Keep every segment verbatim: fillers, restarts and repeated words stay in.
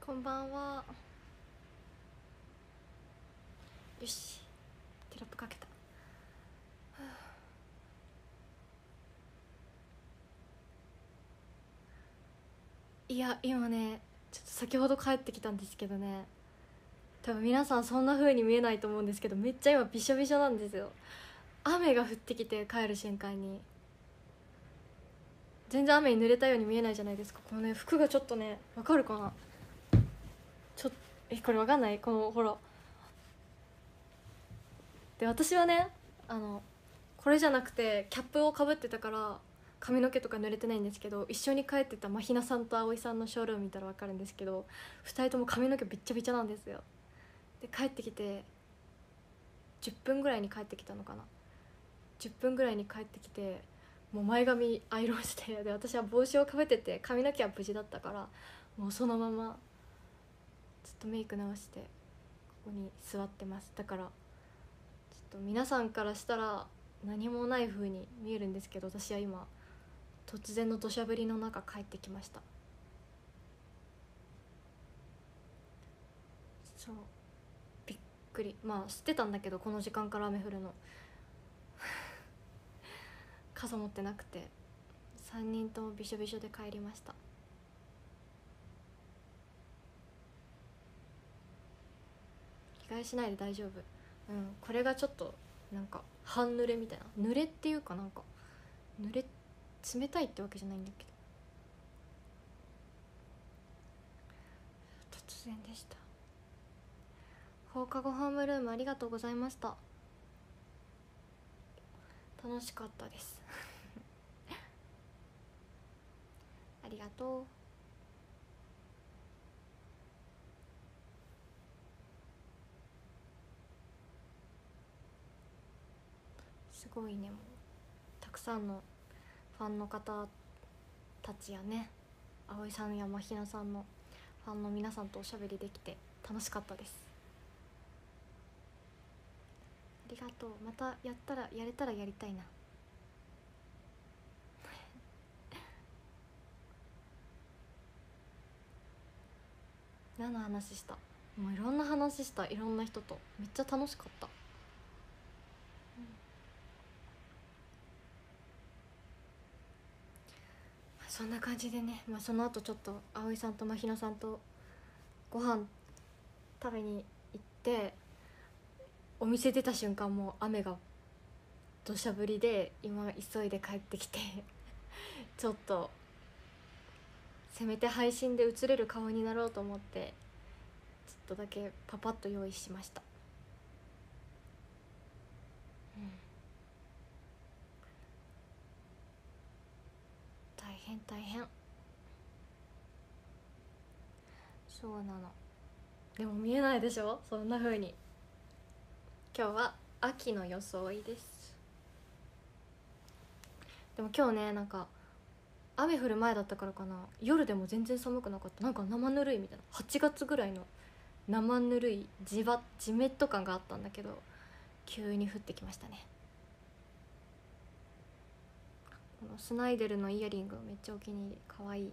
こんばんは。よし、テロップかけた。いや今ねちょっと先ほど帰ってきたんですけどね、多分皆さんそんな風に見えないと思うんですけど、めっちゃ今びしょびしょなんですよ。雨が降ってきて帰る瞬間に全然雨に濡れたように見えないじゃないですか。このね服がちょっとね、わかるかな、ちょっえこれわかんない、このほらで私はね、あのこれじゃなくてキャップをかぶってたから髪の毛とか濡れてないんですけど、一緒に帰ってたまひなさんと葵さんのショールーム見たら分かるんですけど、ふたりとも髪の毛びっちゃびちゃなんですよ。で帰ってきてじゅっぷんぐらいに帰ってきたのかな、じゅっぷんぐらいに帰ってきて、もう前髪アイロンして、で私は帽子をかぶってて髪の毛は無事だったから、もうそのままずっとメイク直してここに座ってます。だからちょっと皆さんからしたら何もない風に見えるんですけど、私は今突然の土砂降りの中帰ってきました。そうびっくり、まあ知ってたんだけどこの時間から雨降るの傘持ってなくてさんにんともびしょびしょで帰りました。着替えしないで大丈夫。うん、これがちょっとなんか半濡れみたいな、濡れっていうかなんか濡れ冷たいってわけじゃないんだけど、突然でした。放課後ホームルームありがとうございました。楽しかったですありがとう。すごいね、もうたくさんのファンの方たちやね、葵さんやまひなさんのファンの皆さんとおしゃべりできて楽しかったです。ありがとう。またやったらやれたらやりたいな何の話した、もういろんな話した、いろんな人とめっちゃ楽しかった、うん、そんな感じでね、まあ、その後ちょっと葵さんとまひなさんとご飯食べに行って、お店出た瞬間もう雨が土砂降りで、今急いで帰ってきてちょっとせめて配信で映れる顔になろうと思ってちょっとだけパパッと用意しました。うん、大変大変。そうなの。でも見えないでしょ、そんな風に。今日は秋の装いです。でも今日ね、なんか雨降る前だったからかな、夜でも全然寒くなかった。なんか生ぬるいみたいな、はちがつぐらいの生ぬるいじわじめっと感があったんだけど、急に降ってきましたね。このスナイデルのイヤリングめっちゃお気に入り、かわいい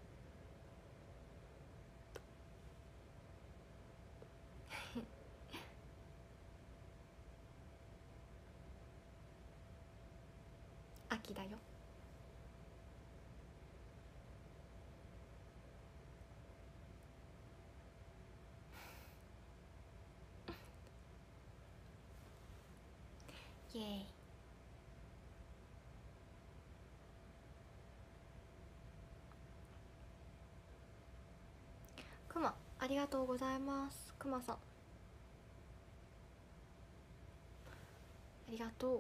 秋だよ。イエーイ。くまありがとうございます。くまさんありがとう。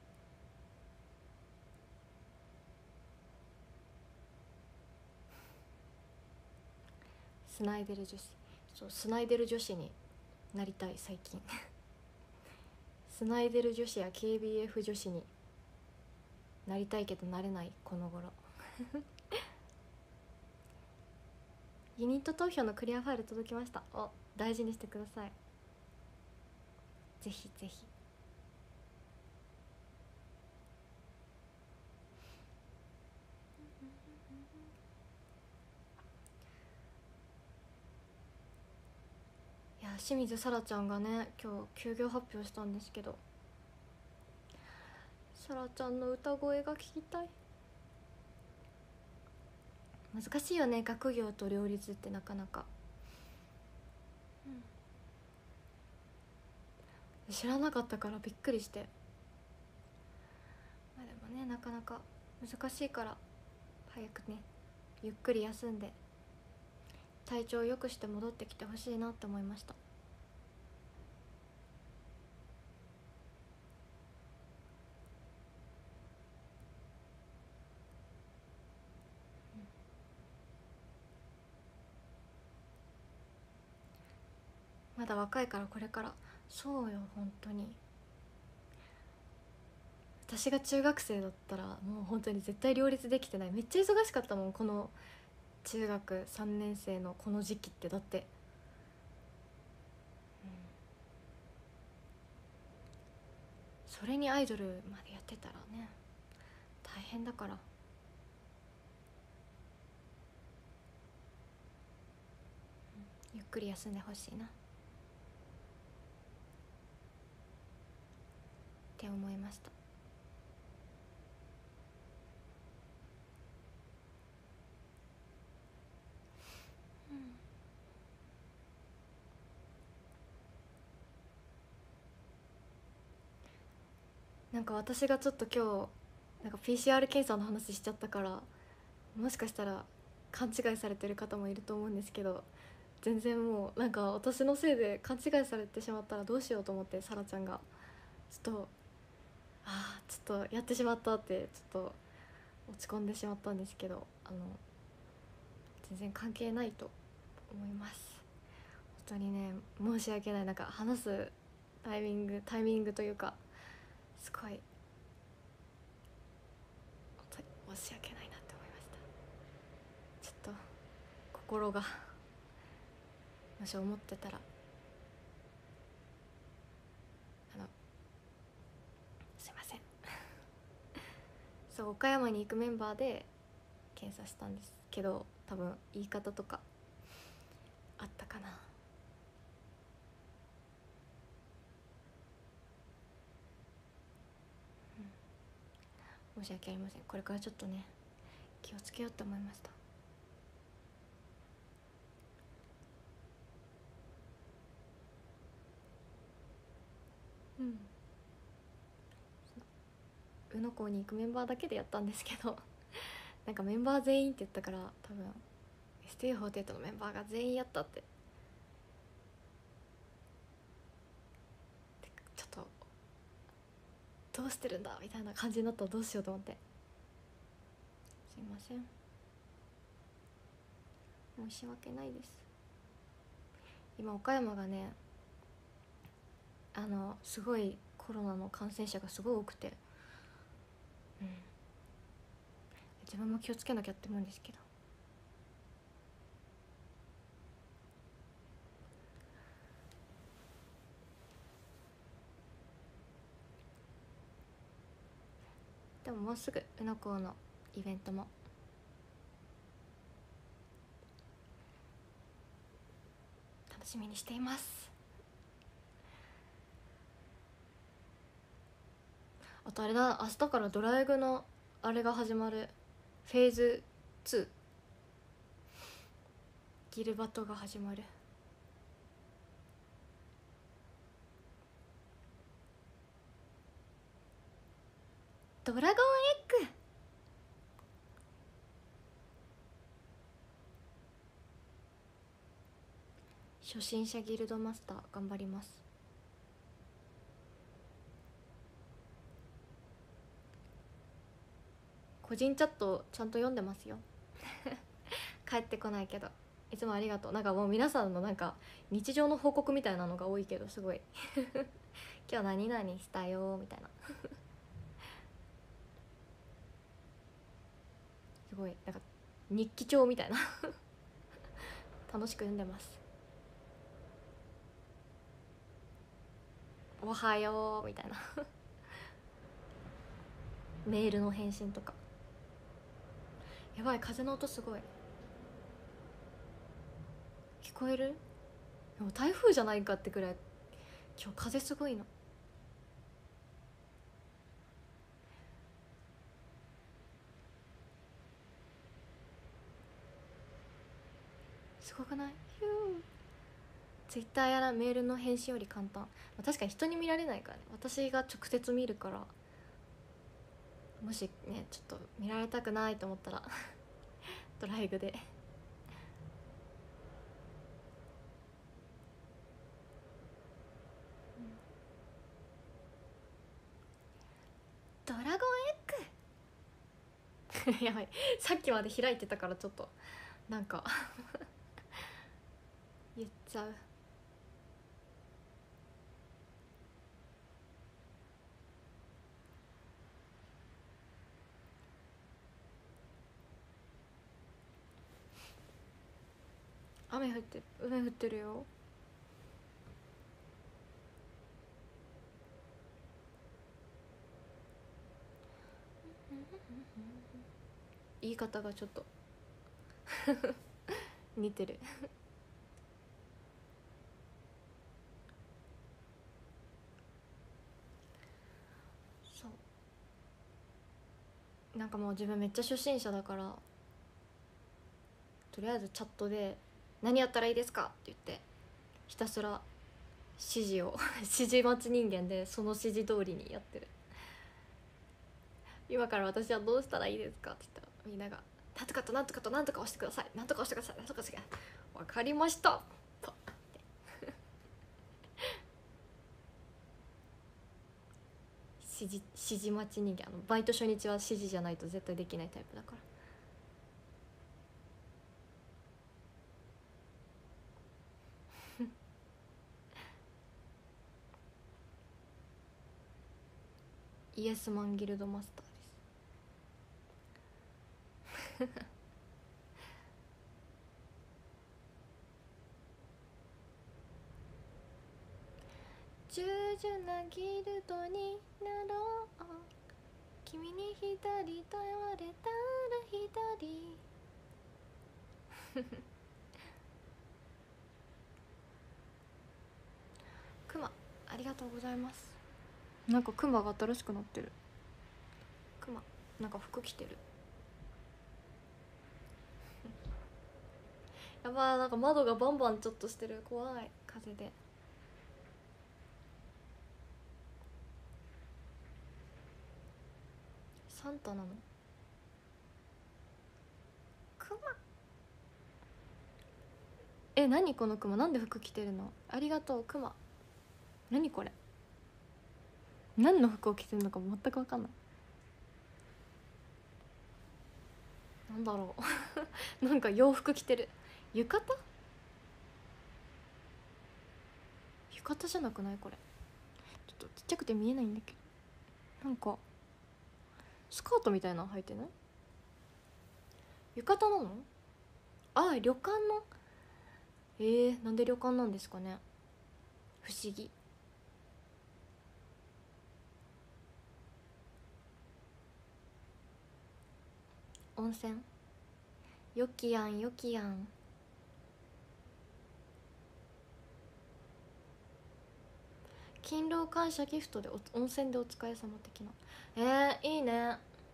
スナイデル女子、そうスナイデル女子になりたい最近スナイデル女子や ケービーエフ 女子になりたいけどなれないこの頃ユニット投票のクリアファイル届きました。お、大事にしてください。ぜひぜひ。 清水さらちゃんがね今日休業発表したんですけど、さらちゃんの歌声が聞きたい。難しいよね、学業と両立ってなかなか、うん、知らなかったからびっくりして。まあでもね、なかなか難しいから早くねゆっくり休んで体調を良くして戻ってきてほしいなって思いました。まだ若いからこれから。そうよ本当に。私が中学生だったらもう本当に絶対両立できてない。めっちゃ忙しかったもん、この中学さんねん生のこの時期って。だって、うん、それにアイドルまでやってたらね大変だから、うん、ゆっくり休んでほしいなって思いました。うん、なんか私がちょっと今日なんか ピーシーアール 検査の話しちゃったから、もしかしたら勘違いされてる方もいると思うんですけど、全然もうなんか私のせいで勘違いされてしまったらどうしようと思って、さらちゃんがちょっとああちょっとやってしまったってちょっと落ち込んでしまったんですけど、あの全然関係ないと思います。本当にね申し訳ない。なんか話すタイミングタイミングというかすごい本当に申し訳ないなって思いました。ちょっと心がもし思ってたらあのすいませんそう岡山に行くメンバーで検査したんですけど、多分言い方とかあったかな。申し訳ありません。これからちょっとね気をつけようと思いました。うん宇野港に行くメンバーだけでやったんですけどなんかメンバー全員って言ったから多分 エスティーフォーティーエイト のメンバーが全員やったってちょっとどうしてるんだみたいな感じになったらどうしようと思って、すいません申し訳ないです。今岡山がねあのすごいコロナの感染者がすごい多くて、うん、自分も気をつけなきゃって思うんですけど、でももうすぐ宇野港のイベントも楽しみにしています。あとあれだ、明日からドライブのあれが始まる。フェーズツーギルバトが始まる。ドラゴンエッグ初心者ギルドマスター頑張ります。個人チャットちゃんと読んでますよ帰ってこないけどいつもありがとう。なんかもう皆さんのなんか日常の報告みたいなのが多いけどすごい今日何々したよみたいなすごいなんか日記帳みたいな楽しく読んでます。おはようみたいなメールの返信とか。やばい風の音すごい聞こえる。 でも台風じゃないかってくらい今日風すごいの。すごくない？ヒュー。ツイッターやらメールの返信より簡単、まあ、確かに人に見られないからね。私が直接見るから、もしねちょっと見られたくないと思ったらドライブでドラゴンエッグやばい、さっきまで開いてたからちょっとなんか言っちゃう。雨降ってる、雨降ってるよ。言い方がちょっと似てるそうなんかもう自分めっちゃ初心者だから、とりあえずチャットで「何やったらいいですか?」って言ってひたすら指示を指示待ち人間でその指示通りにやってる。今から私はどうしたらいいですかって言ったらみんなが「なんとかとなんとかとなんとか押してください、なんとか押してください、なんとかしてください、分かりました」と指示指示待ち人間、あのバイト初日は指示じゃないと絶対できないタイプだから。イエスマンギルドマスターです従順なギルドになろう、君に左と言われたら左クマありがとうございます。なんかクマが新しくなってる。クマなんか服着てるやばー、なんか窓がバンバンちょっとしてる、怖い風で。サンタなの？クマえ、何このクマ、なんで服着てるの？ありがとうクマ。何これ、何の服を着てるのか全く分かんない。なんだろうなんか洋服着てる。浴衣？浴衣じゃなくないこれ。ちょっとちっちゃくて見えないんだけど、なんかスカートみたいなの履いてない？浴衣なの？ああ、旅館の。えー、なんで旅館なんですかね、不思議。温泉よきやんよきやん。勤労感謝ギフトでお温泉でお疲れ様的な。えー、いいね。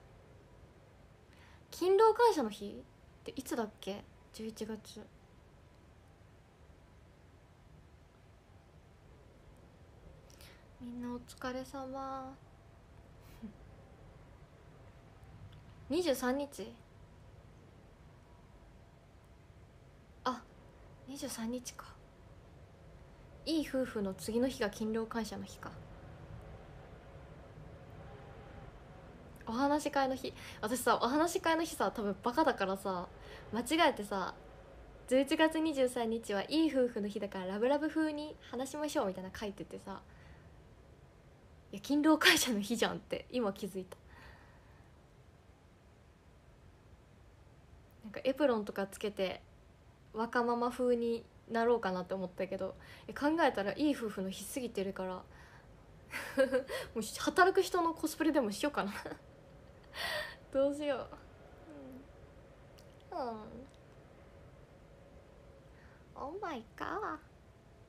勤労感謝の日っていつだっけ？じゅういちがつ。みんなお疲れ様にじゅうさんにち。あ、にじゅうさんにちか。いい夫婦の次の日が勤労感謝の日か。お話し会の日。私さ、お話し会の日さ、多分バカだからさ、間違えてさ、じゅういちがつにじゅうさんにちはいい夫婦の日だからラブラブ風に話しましょうみたいな書いててさ、いや勤労感謝の日じゃんって今気づいた。なんかエプロンとかつけて若ママ風になろうかなって思ったけど、考えたらいい夫婦の日過ぎてるからもう働く人のコスプレでもしようかなどうしよう。うん、うん、オーマイガー。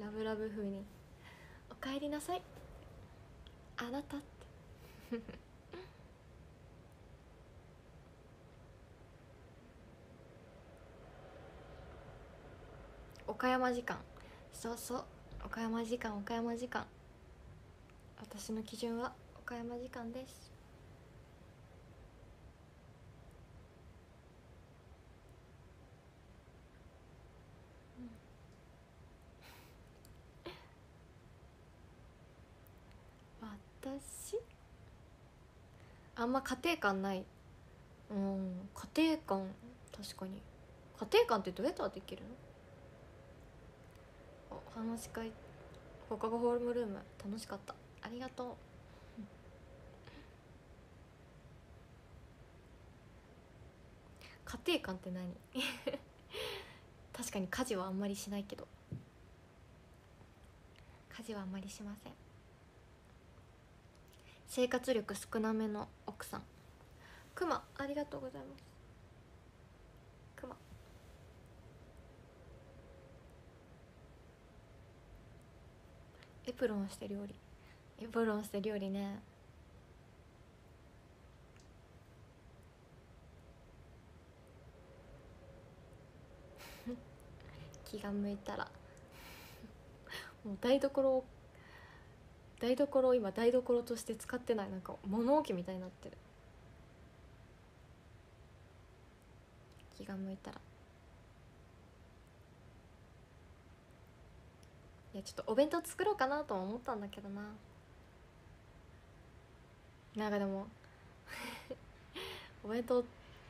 ラブラブ風におかえりなさいあなたって岡山時間、そうそう、岡山時間、岡山時間、私の基準は岡山時間です。私あんま家庭感ない。うん、家庭感、確かに家庭感ってどうやったらできるの？お話し会放課後ホームルーム楽しかった、ありがとう。家庭感って何確かに家事はあんまりしないけど、家事はあんまりしません。生活力少なめの奥さん、くまありがとうございます。くまエプロンして料理、エプロンして料理ね。気が向いたらもう台所台所を今台所として使ってない、なんか物置みたいになってる。気が向いたら。いやちょっとお弁当作ろうかなとも思ったんだけどな。なんかでもお弁当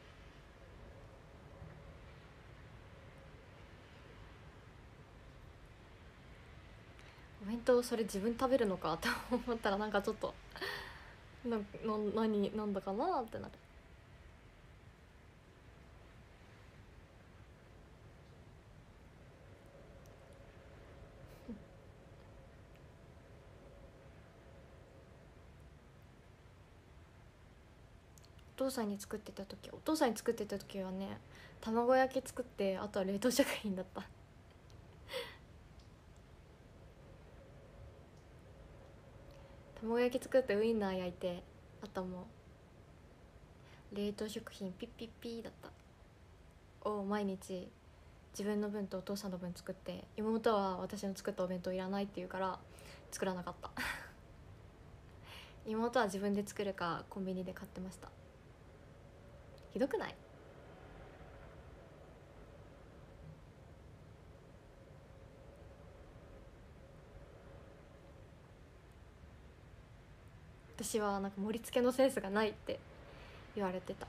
お弁当それ自分食べるのかと思ったらなんかちょっとなな何なんだかなってなる。お父さんに作ってた時お父さんに作ってた時はね、卵焼き作って、あとは冷凍食品だった卵焼き作ってウインナー焼いて、あともう冷凍食品ピッピッピーだったを毎日自分の分とお父さんの分作って、妹は私の作ったお弁当いらないって言うから作らなかった妹は自分で作るかコンビニで買ってました。ひどくない？私はなんか盛り付けのセンスがないって言われてた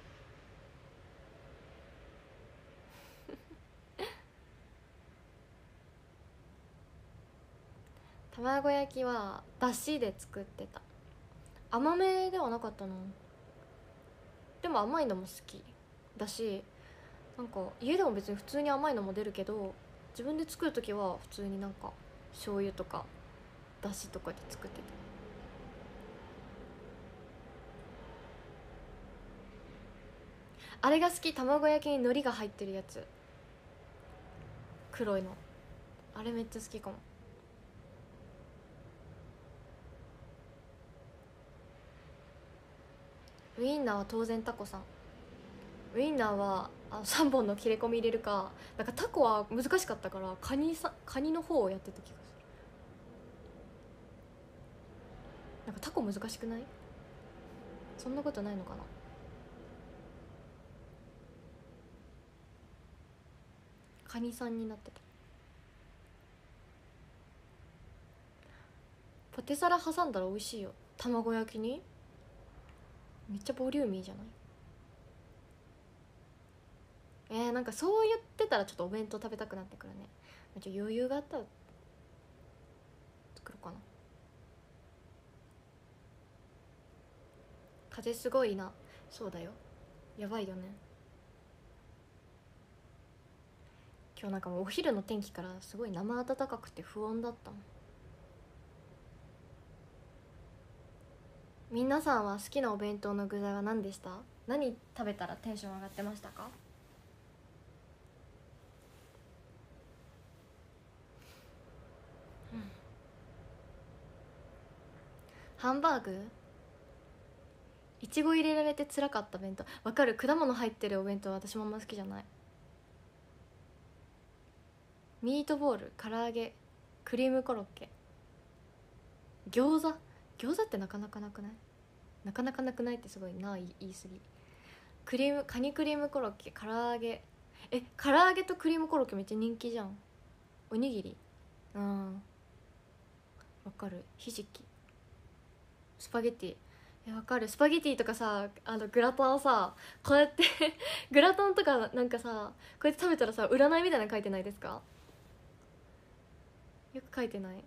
卵焼きはだしで作ってた。甘めではなかったな。でも甘いのも好きだし、なんか家でも別に普通に甘いのも出るけど、自分で作る時は普通になんか醤油とかだしとかで作ってた。あれが好き、卵焼きに海苔が入ってるやつ、黒いの、あれめっちゃ好きかも。ウインナーは当然タコさん。ウインナーはあのさんぼんの切れ込み入れるか、なんかタコは難しかったからカニさカニの方をやってた気がする。なんかタコ難しくない？そんなことないのかな。カニさんになってた。ポテサラ挟んだら美味しいよ、卵焼きに。めっちゃボリューミーじゃない？えー、なんかそう言ってたらちょっとお弁当食べたくなってくるね。ちょ余裕があったら作ろうかな。風すごいな。そうだよ、やばいよね。今日なんかもうお昼の天気からすごい生暖かくて不穏だったもん。皆さんは好きなお弁当の具材は何でした？何食べたらテンション上がってましたか？ ハンバーグ、いちご入れられて辛かった弁当。わかる、果物入ってるお弁当私もあんま好きじゃない。ミートボール、唐揚げ、クリームコロッケ、餃子。餃子ってなかなかなくない？なかなかなくないってすごいな、言い過ぎ。クリーム、カニクリームコロッケ、唐揚げ。え、唐揚げとクリームコロッケめっちゃ人気じゃん。おにぎり、うん、わかる。ひじき、スパゲティ。え、わかる。スパゲティとかさ、あのグラタンをさこうやってグラタンとかなんかさこうやって食べたらさ占いみたいなの書いてないですか？よく書いてない？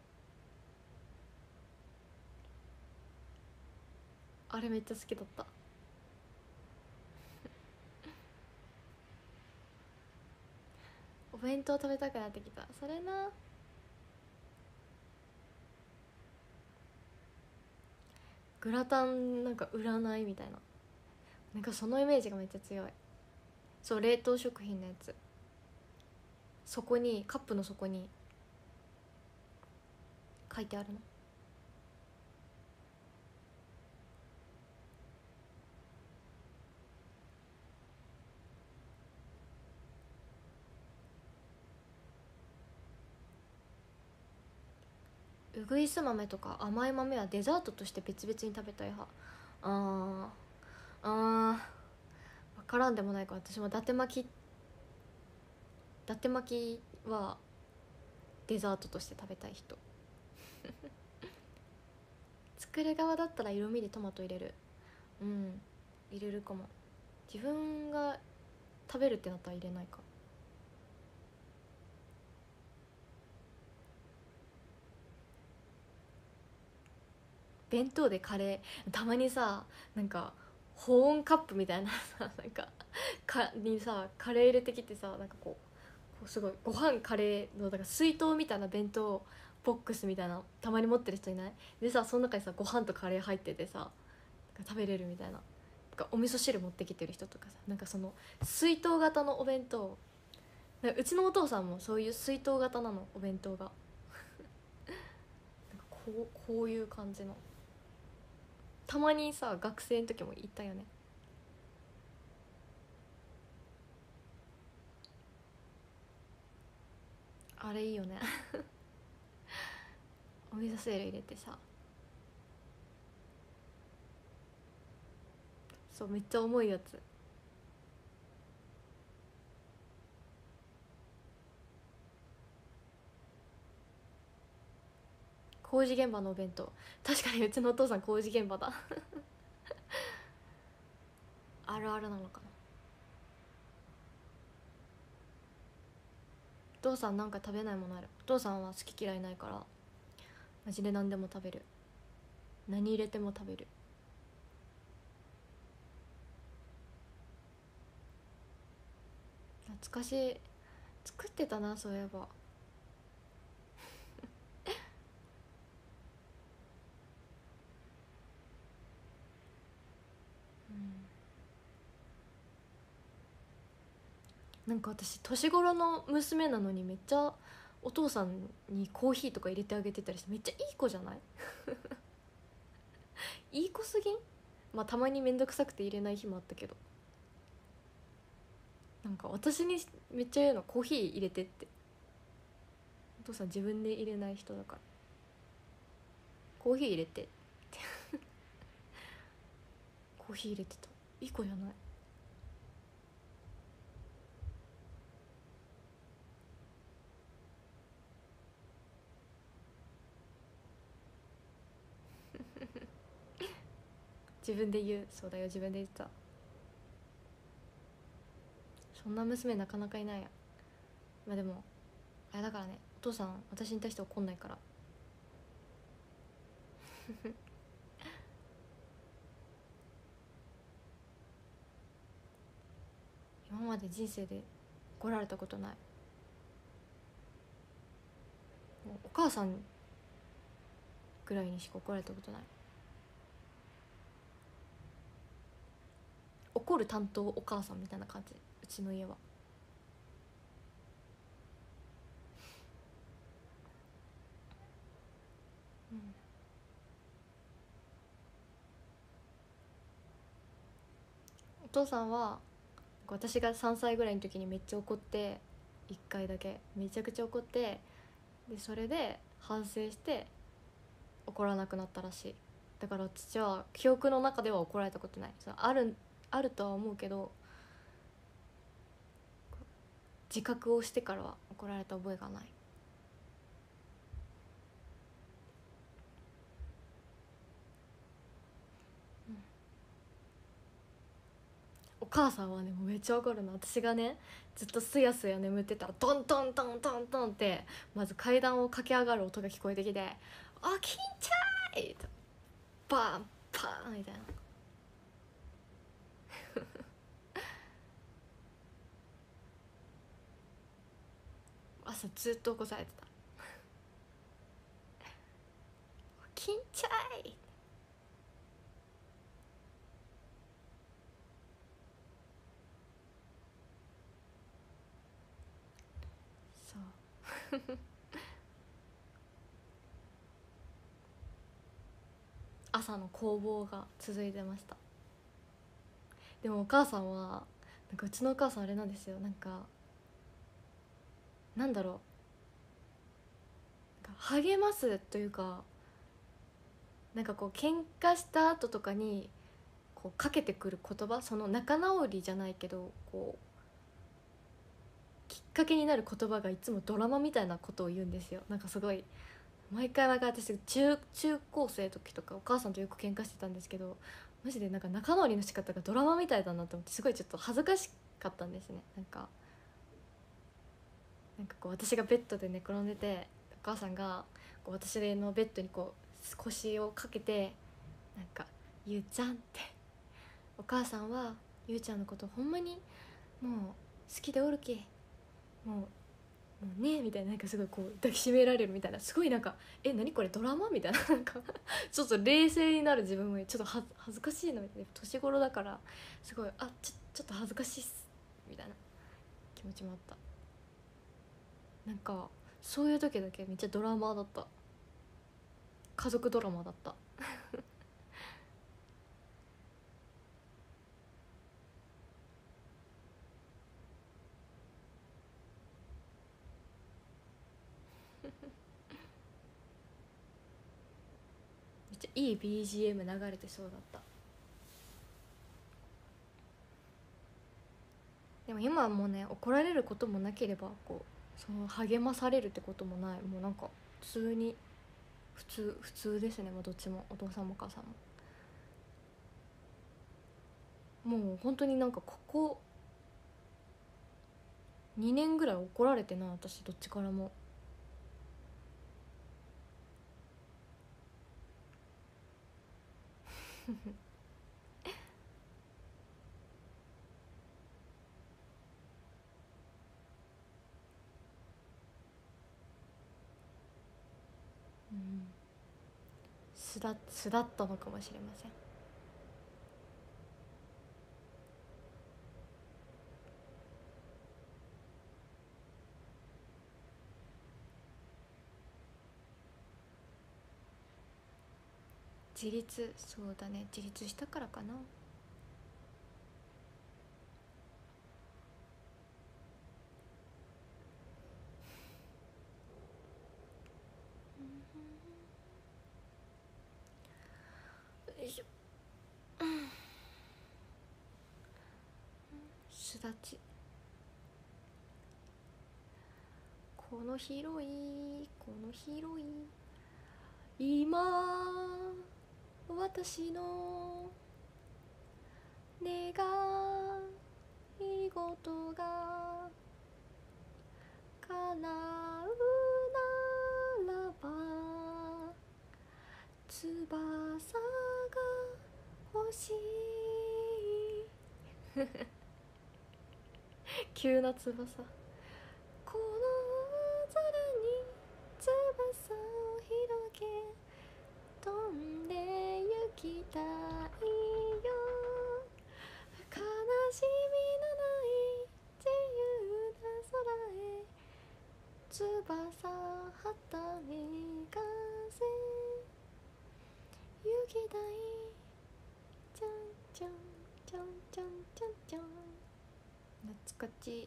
あれめっちゃ好きだった。お弁当食べたくなってきた。それな。グラタンなんか占いみたいな、なんかそのイメージがめっちゃ強い。そう、冷凍食品のやつ、そこにカップの底に書いてあるの。うぐいす豆とか甘い豆はデザートとして別々に食べたい派。あーあー、分からんでもないか。私も伊達巻き、伊達巻きはデザートとして食べたい人。作る側だったら色味でトマト入れる。うん、入れるかも。自分が食べるってなったら入れないか。弁当でカレーたまにさ、なんか保温カップみたいなさ、なんかかにさカレー入れてきてさ、なんかこうこうすごいご飯カレーのだから水筒みたいな弁当ボックスみたいなたまに持ってる人いない？でさ、その中にさご飯とカレー入っててさ食べれるみたいな。なんかお味噌汁持ってきてる人とかさ、なんかその水筒型のお弁当、なんかうちのお父さんもそういう水筒型なの、お弁当が。なんかこうこういう感じの、たまにさ学生の時も行ったよね。あれいいよね。お味噌汁入れてさ、そうめっちゃ重いやつ。工事現場のお弁当、確かにうちのお父さん工事現場だ。あるあるなのかな。お父さんなんか食べないものある？お父さんは好き嫌いないからマジで何でも食べる。何入れても食べる。懐かしい。作ってたな、そういえば。うん、なんか私年頃の娘なのにめっちゃお父さんにコーヒーとか入れてあげてたりして、めっちゃいい子じゃない？いい子すぎん？まあたまに面倒くさくて入れない日もあったけど、なんか私にめっちゃ言うの、コーヒー入れてって。お父さん自分で入れない人だから、コーヒー入れてって。コーヒー入れてた。いい子じゃない？自分で言う。そうだよ、自分で言ってた。そんな娘なかなかいないや。まあでもあれだからね、お父さん私に対して怒んないから。今まで人生で怒られたことない。もうお母さんぐらいにしか怒られたことない。怒る担当お母さんみたいな感じ、うちの家は。うん、 父さんは私がさんさいぐらいの時にめっちゃ怒って、いっかいだけめちゃくちゃ怒って、でそれで反省して怒らなくなったらしい。だから父は記憶の中では怒られたことない。そのあるあるとは思うけど、自覚をしてからは怒られた覚えがない。お母さんはねもうめっちゃ怒るの。私がねずっとすやすや眠ってたらトントントントントンってまず階段を駆け上がる音が聞こえてきて「おきんちゃい!」とバンパーンみたいな。朝ずっと起こされてた。「おきんちゃい!」そう朝の攻防が続いてました。でもお母さんはなんかうちのお母さんあれなんですよ。なんかなんだろう、なんか励ますというか、なんかこう喧嘩した後とかにこうかけてくる言葉、その仲直りじゃないけどこうきっかけになる言葉がいつもドラマみたいなことを言うんですよ。なんかすごい毎回毎回私中中高生の時とかお母さんとよく喧嘩してたんですけど、マジでなんか仲直りの仕方がドラマみたいだなと思ってすごいちょっと恥ずかしかったんですね。なんかなんかこう私がベッドで寝転んでてお母さんがこう私のベッドにこう腰をかけてなんか「ゆうちゃん」って「お母さんはゆうちゃんのことほんまにもう好きでおるきもうもうね」みたいな、なんかすごいこう抱きしめられるみたいな、すごいなんか「え何これドラマ?」みたいな、なんかちょっと冷静になる自分もちょっとは恥ずかしいのみたいな、年頃だからすごいあちょちょっと恥ずかしいっすみたいな気持ちもあった。なんかそういう時だけめっちゃドラマだった。家族ドラマだった。めっちゃいい ビージーエム 流れてそうだった。でも今はもうね怒られることもなければこうそう励まされるってこともない。もうなんか普通に普通普通ですね。もうどっちもお父さんもお母さんももう本当になんかここにねんぐらい怒られてない。私どっちからも。うん素だ素だったのかもしれません。自立、そうだね、自立したからかな。よいしょ。すだち、この広いこの広い今私の願い事が叶うならば翼が欲しい急な翼、この空に翼を広げ飛んで行きたいよ、悲しみのない自由な空へ翼はためかせ行きたい、じゃんじゃんちゃんちゃんちゃんちゃん、懐かし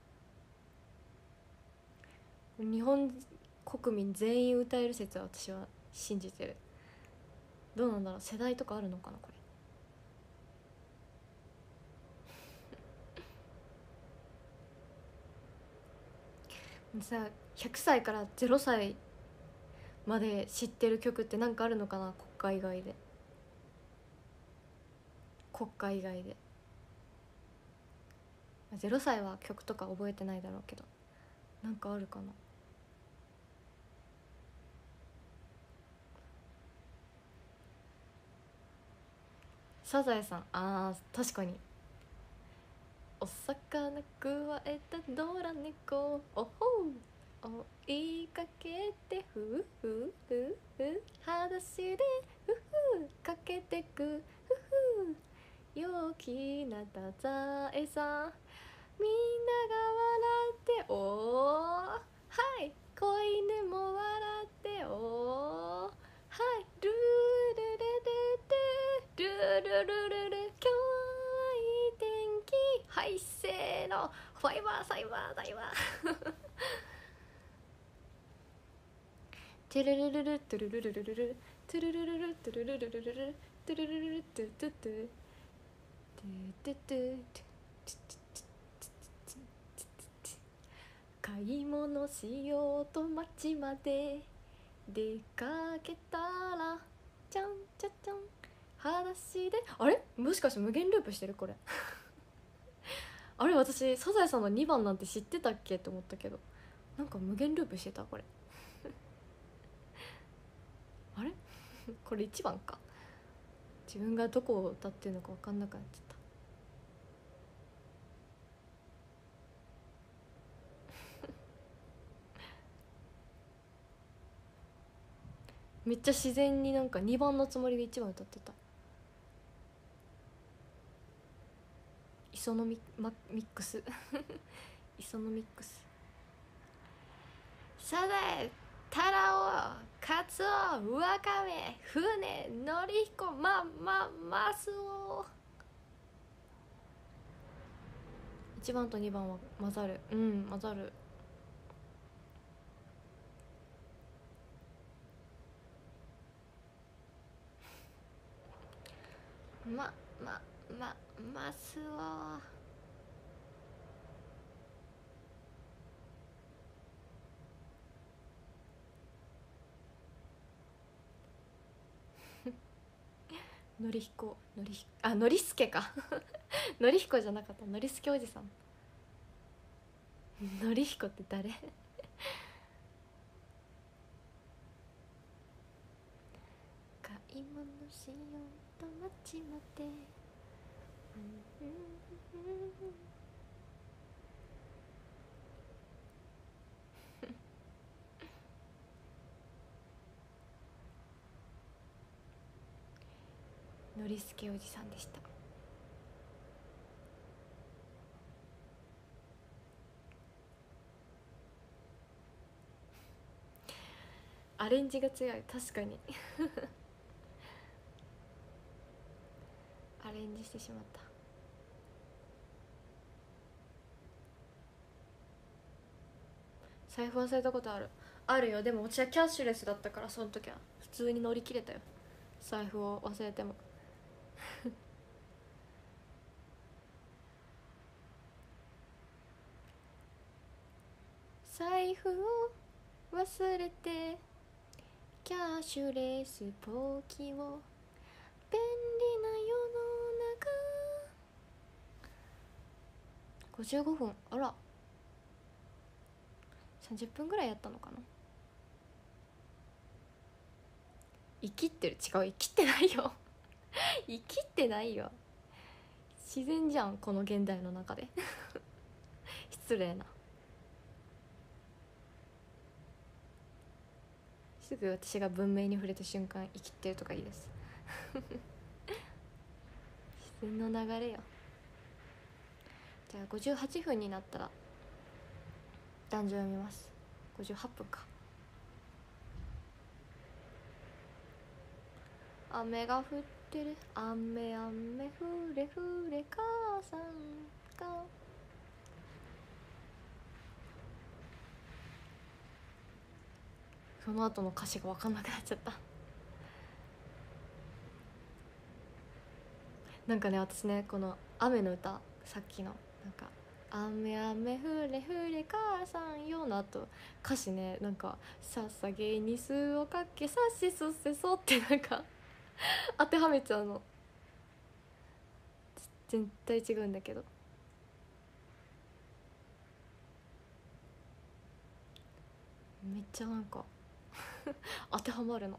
い。日本国民全員歌える説は私は信じてる。どうなんだろう、世代とかあるのかなこれさ。ひゃくさいからゼロさいまで知ってる曲って何かあるのかな、国歌以外で。国歌以外でゼロさいは曲とか覚えてないだろうけど、なんかあるかな。サザエさん、あー確かに。お魚くわえたドラ猫、おほう追いかけてふうふうふうふう裸足でふふかけてくふふ陽気な太宰さん、みんなが笑っておー、はい子犬も笑っておー、はいルールルルルルルルルル、今日はいい天気、はいせーの、ファイバーサイバーダイバーテルルルルトゥルルルルルルトゥルルルルトゥルルルルルルトゥルルルルトゥトゥトゥトゥトゥトゥ買い物しようと街まで出かけたら、ちゃんちゃちゃん裸足で、あれもしかして無限ループしてるこれあれ私サザエさんのにばんなんて知ってたっけって思ったけど、なんか無限ループしてたこれあれこれいちばんか。自分がどこを歌ってるのか分かんなくなっちゃった。めっちゃ自然になんかにばんのつもりでいちばん歌ってた。磯のミマミックス磯のミックス。サザエ、タラオ、カツオ、ワカメ、船、ノリヒコ、ままマスオ。いちばんとにばんは混ざる。うん混ざる。まままマスオ。のりひこ、のりひあのりすけかのりひこじゃなかった、のりすけおじさんのりひこって誰買い物しようと街まで、うんうんうんのりすけおじさんでした。アレンジが強い、確かにアレンジしてしまった。財布忘れたことある。あるよ。でも私はキャッシュレスだったから、その時は普通に乗り切れたよ、財布を忘れても財布を忘れてキャッシュレスポキを、便利な世の中。ごじゅうごふん、あらさんじゅっぷんぐらいやったのかな。生きってる、違う、生きってないよ生きってないよ、自然じゃんこの現代の中で失礼な。すぐ私が文明に触れた瞬間生きってるとかいいです自然の流れよ。じゃあごじゅうはっぷんになったら男女読みます。ごじゅうはっぷんか。雨が降っててる雨雨ふれふれ母さんがその後の歌詞が分かんなくなっちゃったなんかね私ねこの雨の歌さっきのなんか雨雨ふれふれ母さんよの後歌詞ねなんかささげにすをかけさしすせそってなんか当てはめちゃうの絶対違うんだけどめっちゃなんか当てはまるの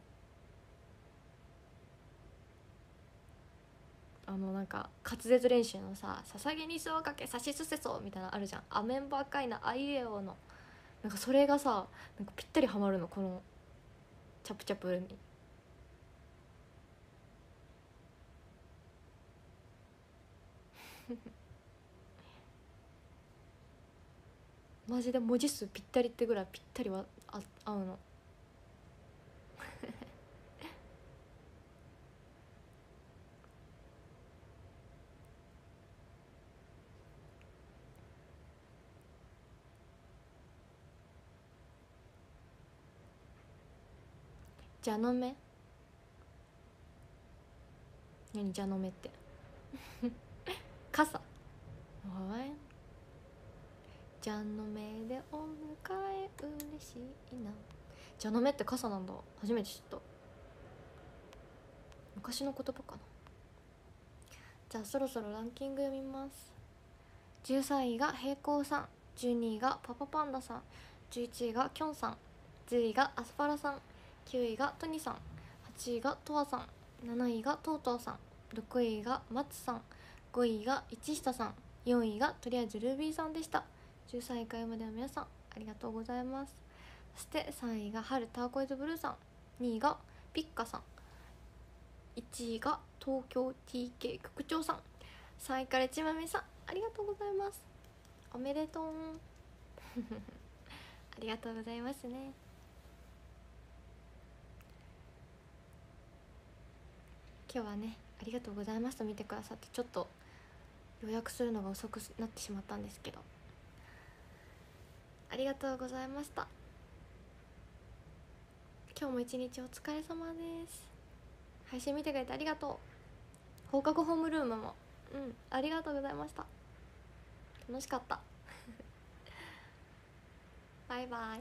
あのなんか滑舌練習のさ「ささげにすをかけさしすせそ」みたいなのあるじゃん「あめんばかいなあいうえお」のなんかそれがさなんかぴったりはまるのこのチャプチャプにマジで文字数ぴったりってぐらいぴったりはあ合うのじゃのめ何じゃのめって傘おいじゃのめでお迎え嬉しいなじゃのめって傘なんだ初めて知った昔の言葉かなじゃあそろそろランキング読みますじゅうさんいが平行さんじゅうにいがパパパンダさんじゅういちいがきょんさんじゅういがアスパラさんきゅういがトニさんはちいがとわさんなないがとうとうさんろくいがマツさんごいが一下さんよんいがとりあえずルービーさんでしたじゅうさんいからまでの皆さんありがとうございますそしてさんいが春ターコイズブルーさんにいがピッカさんいちいが東京 ティーケー 局長さんさんいからちまめさんありがとうございますおめでとうありがとうございますね今日はねありがとうございますと見てくださってちょっと予約するのが遅くなってしまったんですけどありがとうございました今日も一日お疲れ様です配信見てくれてありがとう放課後ホームルームもうんありがとうございました楽しかったバイバイ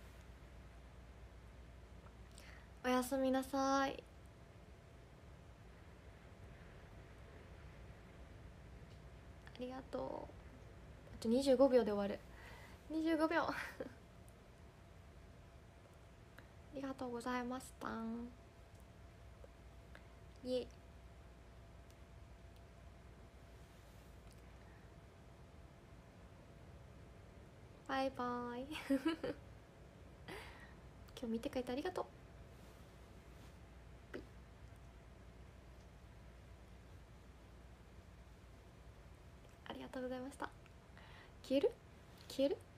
おやすみなさいありがとうあとにじゅうごびょうで終わるにじゅうごびょうありがとうございましたいえバイバイ今日見てくれてありがとうありがとうございました消える消える